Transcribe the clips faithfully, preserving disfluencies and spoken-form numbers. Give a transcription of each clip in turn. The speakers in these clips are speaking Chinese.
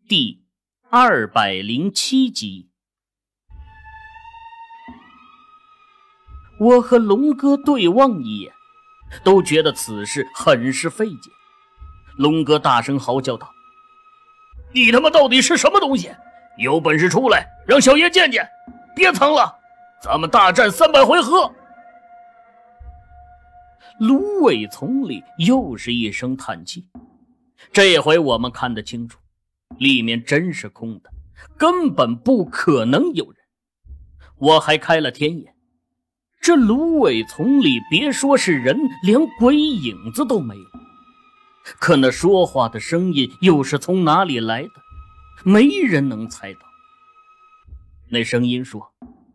第二百零七集。我和龙哥对望一眼，都觉得此事很是费解。龙哥大声嚎叫道：“你他妈到底是什么东西？有本事出来，让小爷见见！别藏了，咱们大战三百回合！”芦苇丛里又是一声叹气，这回我们看得清楚，里面真是空的，根本不可能有人。我还开了天眼，这芦苇丛里别说是人，连鬼影子都没有。可那说话的声音又是从哪里来的？没人能猜到。那声音说：“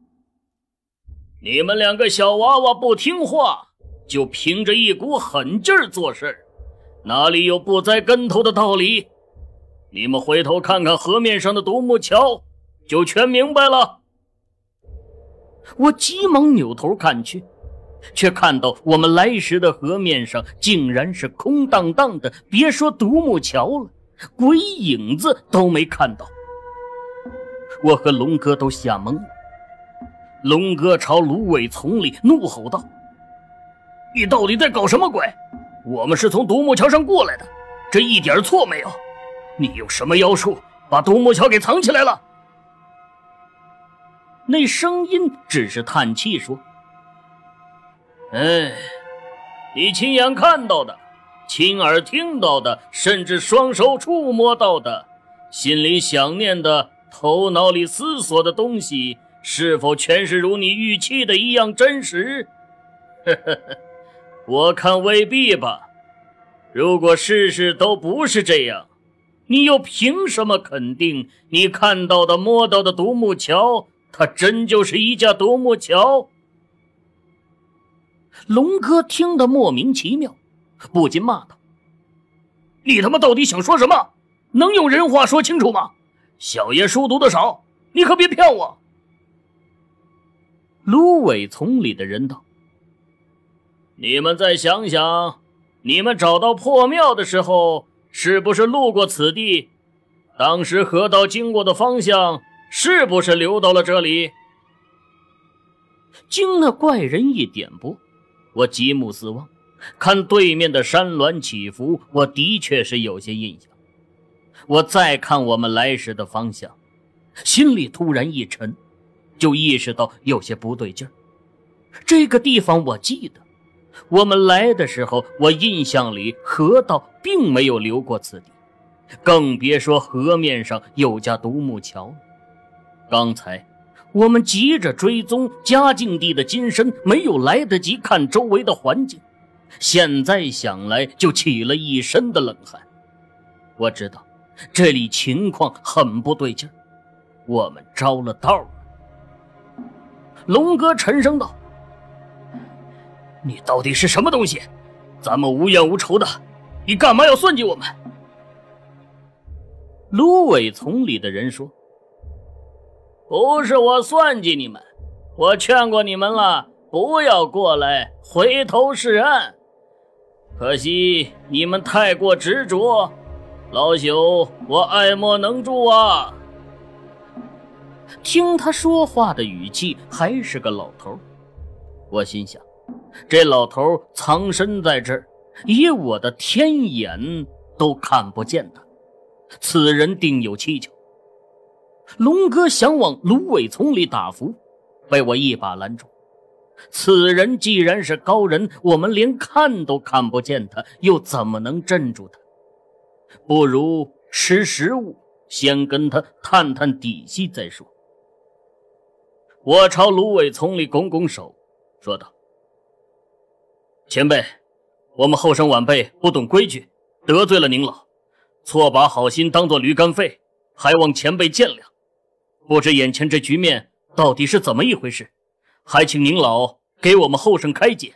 你们两个小娃娃不听话，就凭着一股狠劲儿做事，哪里有不栽跟头的道理？你们回头看看河面上的独木桥，就全明白了。”我急忙扭头看去，却看到我们来时的河面上竟然是空荡荡的，别说独木桥了，鬼影子都没看到。我和龙哥都吓懵了。龙哥朝芦苇丛里怒吼道：“你到底在搞什么鬼？我们是从独木桥上过来的，这一点错没有。你用什么妖术把独木桥给藏起来了？”那声音只是叹气说：“哎，你亲眼看到的，亲耳听到的，甚至双手触摸到的，心里想念的，头脑里思索的东西，是否全是如你预期的一样真实？呵呵呵，我看未必吧。如果事事都不是这样，你又凭什么肯定你看到的摸到的独木桥，它真就是一架独木桥？”龙哥听得莫名其妙，不禁骂道：“你他妈到底想说什么？能用人话说清楚吗？小爷书读的少，你可别骗我。”芦苇丛里的人道：“你们再想想，你们找到破庙的时候，是不是路过此地？当时河道经过的方向，是不是流到了这里？”经那怪人一点拨，我极目四望，看对面的山峦起伏，我的确是有些印象。我再看我们来时的方向，心里突然一沉，就意识到有些不对劲儿。这个地方我记得，我们来的时候，我印象里河道并没有流过此地，更别说河面上有架独木桥了。刚才我们急着追踪嘉靖帝的金身，没有来得及看周围的环境，现在想来就起了一身的冷汗。我知道这里情况很不对劲儿，我们着了道了。龙哥沉声道：“你到底是什么东西？咱们无冤无仇的，你干嘛要算计我们？”芦苇丛里的人说：“不是我算计你们，我劝过你们了，不要过来，回头是岸。可惜你们太过执着，老朽我爱莫能助啊。”听他说话的语气还是个老头，我心想，这老头藏身在这儿，以我的天眼都看不见他，此人定有蹊跷。龙哥想往芦苇丛里打符，被我一把拦住。此人既然是高人，我们连看都看不见他，又怎么能镇住他？不如吃食物，先跟他探探底细再说。我朝芦苇丛里拱拱手，说道：“前辈，我们后生晚辈不懂规矩，得罪了您老，错把好心当作驴肝肺，还望前辈见谅。不知眼前这局面到底是怎么一回事，还请您老给我们后生开解。”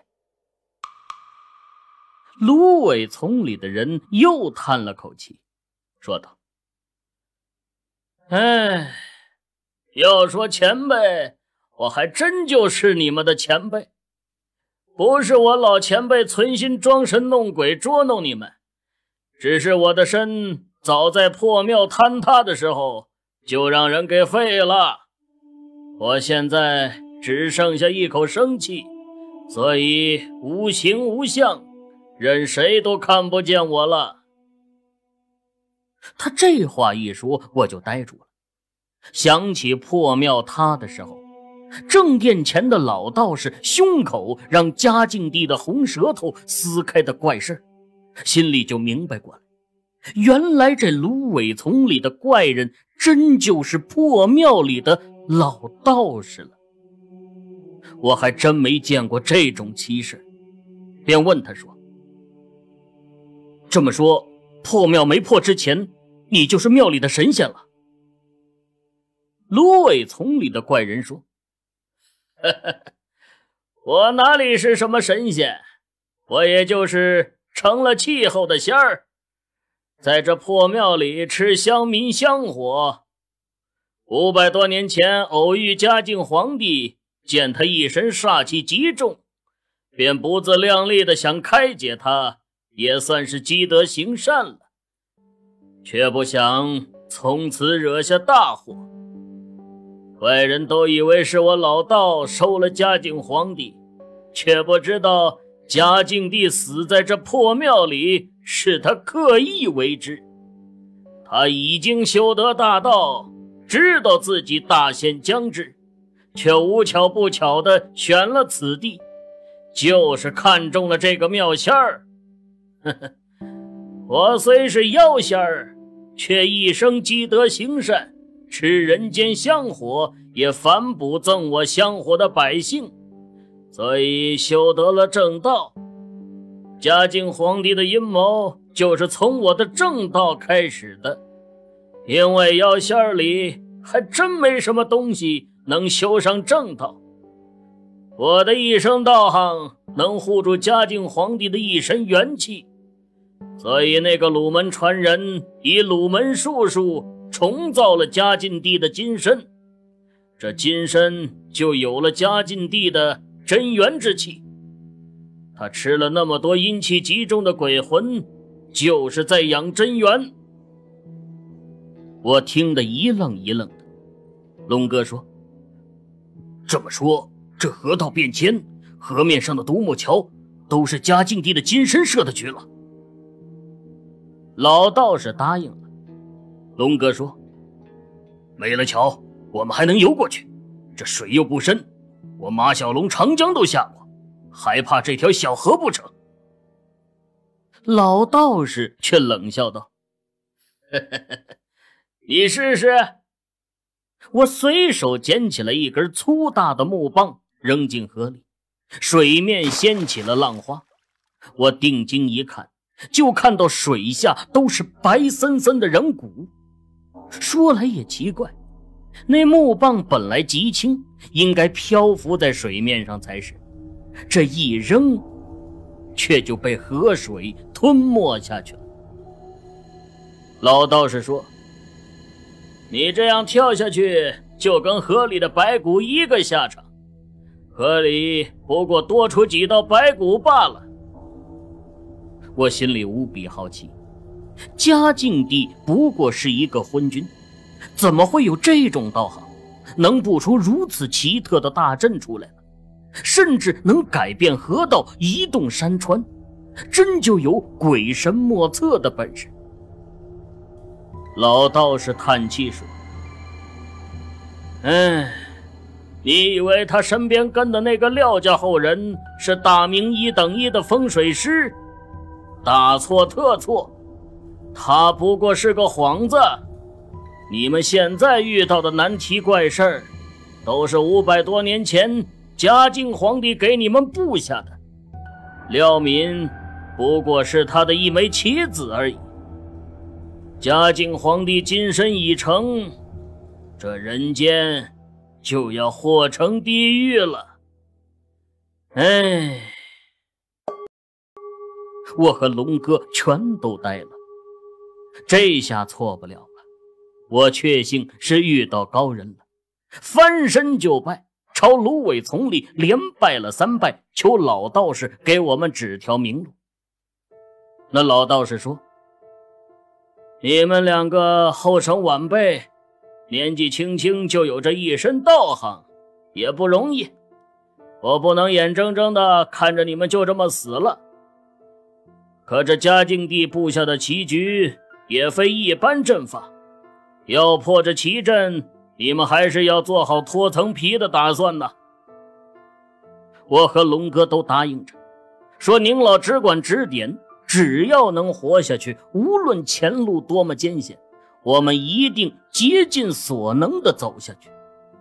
芦苇丛里的人又叹了口气，说道：“哎，要说前辈，我还真就是你们的前辈。不是我老前辈存心装神弄鬼捉弄你们，只是我的身早在破庙坍塌的时候就让人给废了。我现在只剩下一口生气，所以无形无相，任谁都看不见我了。他这话一说，我就呆住了，想起破庙塌的时候，正殿前的老道士胸口让嘉靖帝的红舌头撕开的怪事，心里就明白过来，原来这芦苇丛里的怪人真就是破庙里的老道士了。我还真没见过这种奇事，便问他说：这么说，破庙没破之前，你就是庙里的神仙了？芦苇丛里的怪人说：呵呵，我哪里是什么神仙，我也就是成了气候的仙儿，在这破庙里吃乡民香火。五百多年前偶遇嘉靖皇帝，见他一身煞气极重，便不自量力的想开解他，也算是积德行善了，却不想从此惹下大祸。外人都以为是我老道收了嘉靖皇帝，却不知道嘉靖帝死在这破庙里是他刻意为之。他已经修得大道，知道自己大限将至，却无巧不巧地选了此地，就是看中了这个庙仙儿。呵呵，我虽是妖仙儿，却一生积德行善，吃人间香火，也反哺赠我香火的百姓，所以修得了正道。嘉靖皇帝的阴谋就是从我的正道开始的，因为妖仙儿里还真没什么东西能修上正道。我的一生道行能护住嘉靖皇帝的一身元气，所以那个鲁门传人以鲁门术数重造了嘉靖帝的金身，这金身就有了嘉靖帝的真元之气。他吃了那么多阴气极重的鬼魂，就是在养真元。我听得一愣一愣的。龙哥说：这么说，这河道变迁，河面上的独木桥都是嘉靖帝的金身设的局了。老道士答应了。龙哥说：没了桥，我们还能游过去，这水又不深，我马小龙长江都下过，还怕这条小河不成？老道士却冷笑道：呵呵呵，你试试。我随手捡起了一根粗大的木棒，扔进河里，水面掀起了浪花。我定睛一看，就看到水下都是白森森的人骨。说来也奇怪，那木棒本来极轻，应该漂浮在水面上才是，这一扔却就被河水吞没下去了。老道士说：你这样跳下去，就跟河里的白骨一个下场，河里不过多出几道白骨罢了。我心里无比好奇，嘉靖帝不过是一个昏君，怎么会有这种道行，能布出如此奇特的大阵出来呢？甚至能改变河道，移动山川，真就有鬼神莫测的本事。老道士叹气说：哎，你以为他身边跟的那个廖家后人是大名一等一的风水师？大错特错，他不过是个幌子。你们现在遇到的难题怪事儿，都是五百多年前嘉靖皇帝给你们布下的，廖敏不过是他的一枚棋子而已。嘉靖皇帝金身已成，这人间就要祸成地狱了。哎，我和龙哥全都呆了，这下错不了了。我确信是遇到高人了，翻身就拜，朝芦苇丛里连拜了三拜，求老道士给我们指条明路。那老道士说： 你们两个后生晚辈，年纪轻轻就有着一身道行，也不容易。我不能眼睁睁地看着你们就这么死了。可这嘉靖帝布下的棋局也非一般阵法，要破这棋阵，你们还是要做好脱层皮的打算呢。我和龙哥都答应着，说宁老只管指点，只要能活下去，无论前路多么艰险，我们一定竭尽所能地走下去。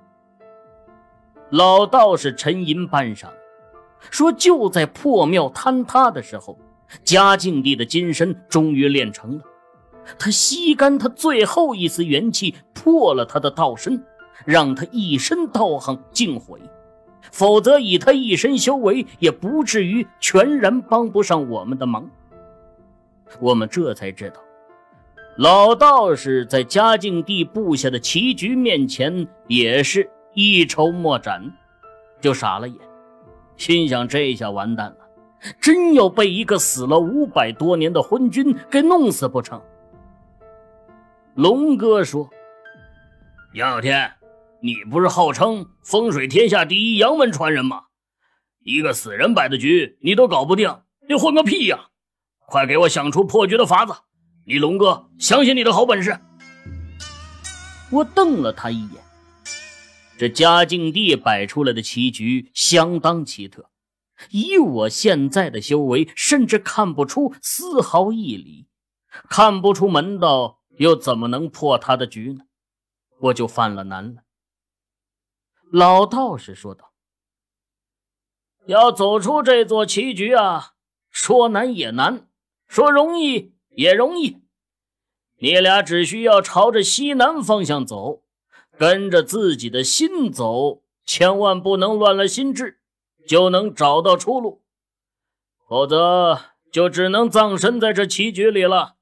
老道士沉吟半晌，说就在破庙坍塌的时候，嘉靖帝的金身终于练成了，他吸干他最后一丝元气，破了他的道身，让他一身道行尽毁，否则以他一身修为，也不至于全然帮不上我们的忙。我们这才知道，老道士在嘉靖帝布下的棋局面前也是一筹莫展，就傻了眼，心想这下完蛋了，真要被一个死了五百多年的昏君给弄死不成。龙哥说，杨小天，你不是号称风水天下第一阳文传人吗？一个死人摆的局你都搞不定，你混个屁呀！快给我想出破局的法子，你龙哥相信你的好本事。我瞪了他一眼，这嘉靖帝摆出来的棋局相当奇特，以我现在的修为，甚至看不出丝毫义理，看不出门道，又怎么能破他的局呢？我就犯了难了。老道士说道，要走出这座棋局啊，说难也难，说容易也容易。你俩只需要朝着西南方向走，跟着自己的心走，千万不能乱了心智，就能找到出路，否则就只能葬身在这棋局里了。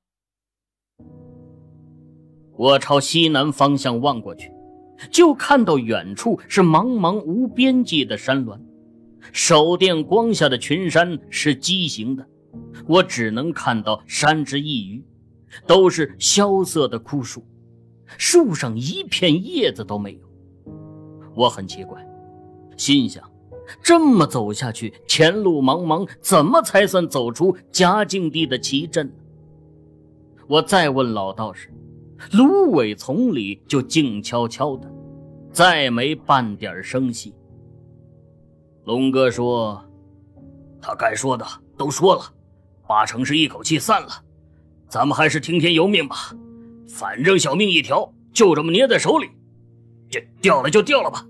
我朝西南方向望过去，就看到远处是茫茫无边际的山峦，手电光下的群山是畸形的，我只能看到山之一隅都是萧瑟的枯树，树上一片叶子都没有。我很奇怪，心想这么走下去，前路茫茫，怎么才算走出嘉靖帝的棋阵呢？我再问老道士，芦苇丛里就静悄悄的，再没半点声息。龙哥说，他该说的都说了，八成是一口气散了，咱们还是听天由命吧，反正小命一条，就这么捏在手里，这掉了就掉了吧。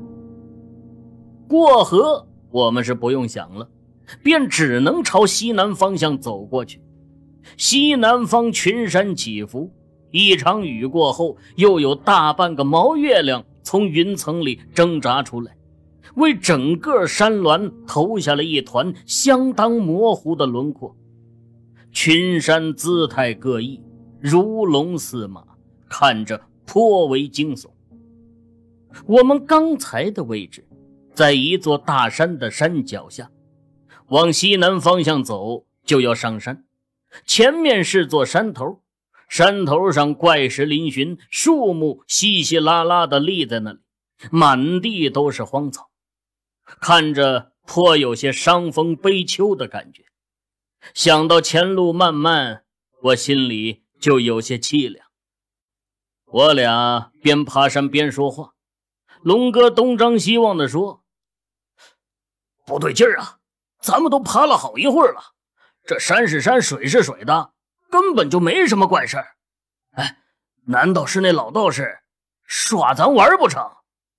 过河我们是不用想了，便只能朝西南方向走过去。西南方群山起伏，一场雨过后，又有大半个毛月亮从云层里挣扎出来，为整个山峦投下了一团相当模糊的轮廓。群山姿态各异，如龙似马，看着颇为惊悚。我们刚才的位置在一座大山的山脚下，往西南方向走就要上山，前面是座山头，山头上怪石嶙峋，树木稀稀拉拉地立在那里，满地都是荒草，看着颇有些伤风悲秋的感觉。想到前路漫漫，我心里就有些凄凉。我俩边爬山边说话，龙哥东张西望地说，不对劲儿啊，咱们都爬了好一会儿了，这山是山水是水的，根本就没什么怪事儿。哎，难道是那老道士耍咱玩不成？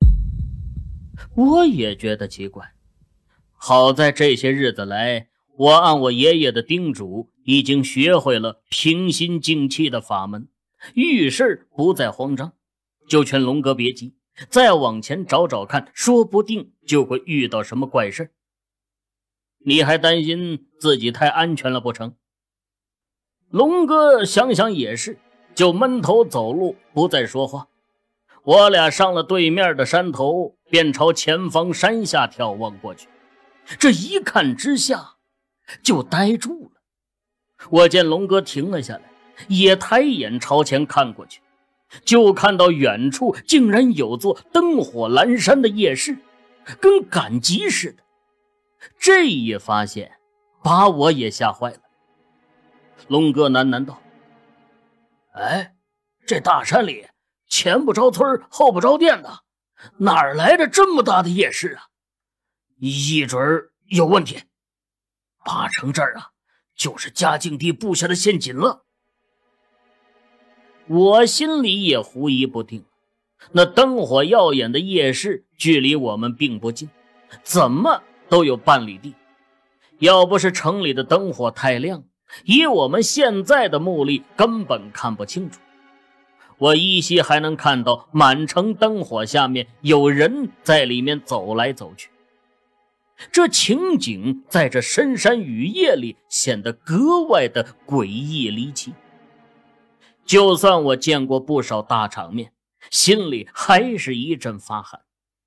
我也觉得奇怪，好在这些日子来，我按我爷爷的叮嘱，已经学会了平心静气的法门，遇事不再慌张，就劝龙哥别急，再往前找找看，说不定就会遇到什么怪事。你还担心自己太安全了不成？龙哥想想也是，就闷头走路，不再说话。我俩上了对面的山头，便朝前方山下眺望过去。这一看之下，就呆住了。我见龙哥停了下来， 也抬眼朝前看过去，就看到远处竟然有座灯火阑珊的夜市，跟赶集似的。这一发现把我也吓坏了。龙哥喃喃道：哎，这大山里前不着村后不着店的，哪儿来的这么大的夜市啊？一准有问题，八成这儿啊就是嘉靖帝布下的陷阱了。我心里也狐疑不定，那灯火耀眼的夜市距离我们并不近，怎么都有半里地。要不是城里的灯火太亮，以我们现在的目力根本看不清楚。我依稀还能看到满城灯火下面有人在里面走来走去，这情景在这深山雨夜里显得格外的诡异离奇。就算我见过不少大场面，心里还是一阵发寒。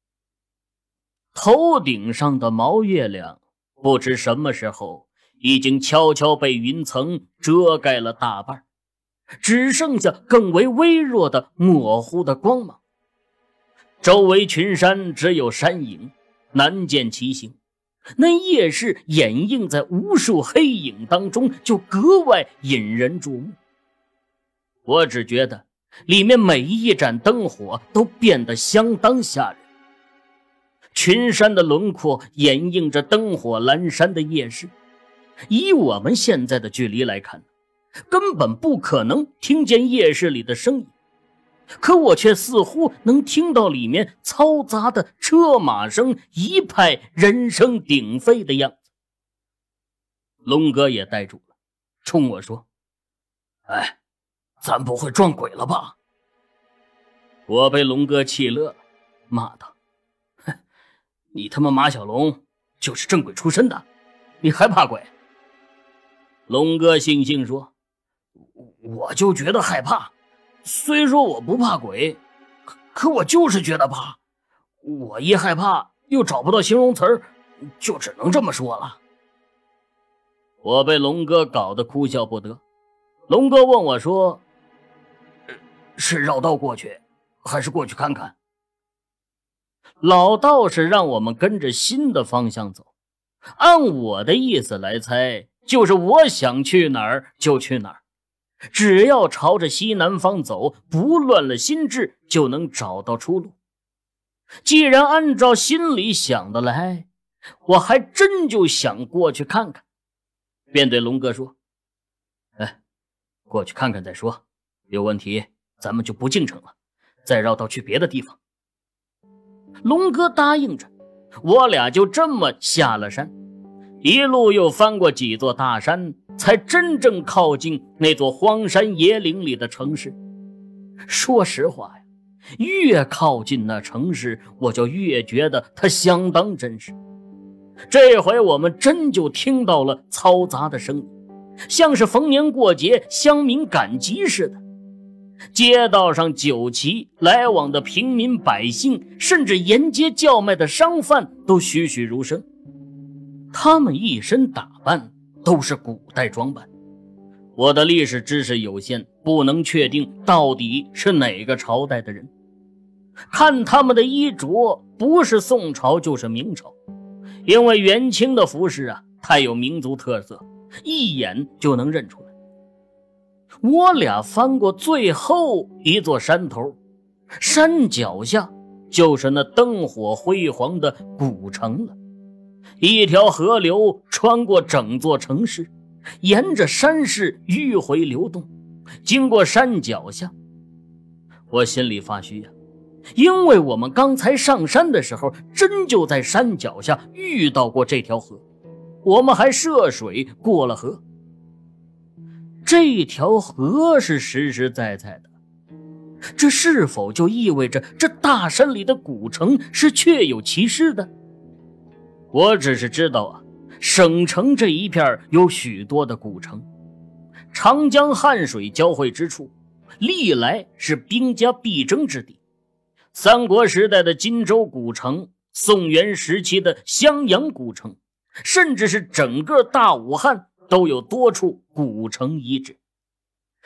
头顶上的毛月亮不知什么时候已经悄悄被云层遮盖了大半，只剩下更为微弱的模糊的光芒。周围群山只有山影，难见其形。那夜市掩映在无数黑影当中，就格外引人注目。我只觉得里面每一盏灯火都变得相当吓人。群山的轮廓掩映着灯火阑珊的夜市，以我们现在的距离来看，根本不可能听见夜市里的声音，可我却似乎能听到里面嘈杂的车马声，一派人声鼎沸的样子。龙哥也呆住了，冲我说：哎，咱不会撞鬼了吧？我被龙哥气乐了，骂道：哼，你他妈马小龙就是正鬼出身的，你还怕鬼？龙哥悻悻说：我就觉得害怕，虽说我不怕鬼，可可我就是觉得怕。我一害怕又找不到形容词儿，就只能这么说了。我被龙哥搞得哭笑不得。龙哥问我说：是绕道过去，还是过去看看？老道士让我们跟着新的方向走，按我的意思来猜，就是我想去哪儿就去哪儿，只要朝着西南方走，不乱了心智，就能找到出路。既然按照心里想的来，我还真就想过去看看，便对龙哥说：哎，过去看看再说，有问题咱们就不进城了，再绕道去别的地方。龙哥答应着，我俩就这么下了山，一路又翻过几座大山，才真正靠近那座荒山野岭里的城市。说实话呀，越靠近那城市，我就越觉得它相当真实。这回我们真就听到了嘈杂的声音，像是逢年过节乡民赶集似的。街道上酒旗来往的平民百姓，甚至沿街叫卖的商贩都栩栩如生。他们一身打扮都是古代装扮，我的历史知识有限，不能确定到底是哪个朝代的人。看他们的衣着，不是宋朝就是明朝，因为元清的服饰啊太有民族特色，一眼就能认出来。我俩翻过最后一座山头，山脚下就是那灯火辉煌的古城了。一条河流穿过整座城市，沿着山势迂回流动，经过山脚下。我心里发虚呀、啊，因为我们刚才上山的时候，真就在山脚下遇到过这条河，我们还涉水过了河。这条河是实实在在的，这是否就意味着这大山里的古城是确有其事的？我只是知道啊，省城这一片有许多的古城，长江汉水交汇之处，历来是兵家必争之地。三国时代的荆州古城，宋元时期的襄阳古城，甚至是整个大武汉都有多处古城遗址。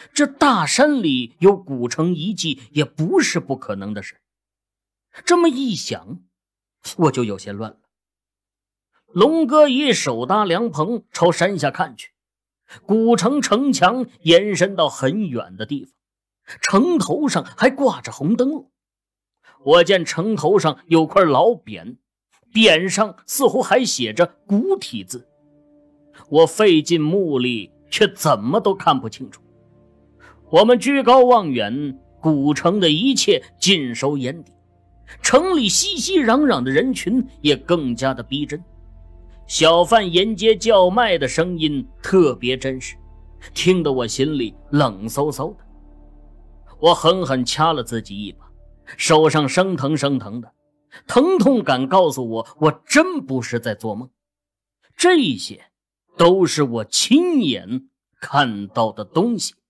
这大山里有古城遗迹也不是不可能的事。这么一想，我就有些乱了。龙哥一手搭凉棚，朝山下看去，古城城墙延伸到很远的地方，城头上还挂着红灯笼。我见城头上有块老匾，匾上似乎还写着古体字，我费尽目力却怎么都看不清楚。我们居高望远，古城的一切尽收眼底，城里熙熙攘攘的人群也更加的逼真，小贩沿街叫卖的声音特别真实，听得我心里冷飕飕的。我狠狠掐了自己一把，手上生疼生疼的，疼痛感告诉我，我真不是在做梦，这些都是我亲眼看到的东西。